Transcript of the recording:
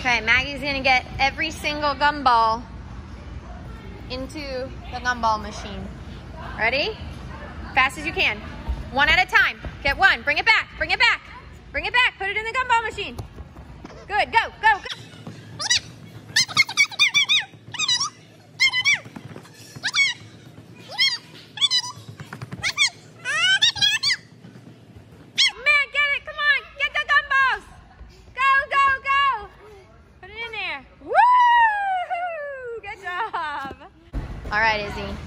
Okay, Maggie's gonna get every single gumball into the gumball machine. Ready? Fast as you can. One at a time. Get one. Bring it back. Bring it back. Bring it back. Put it in the gumball machine. Good. Go. Go. Go. Man, get it. Come on. Get the gumballs. Go, go, go. Put it in there. Woo! Good job. All right, Izzy.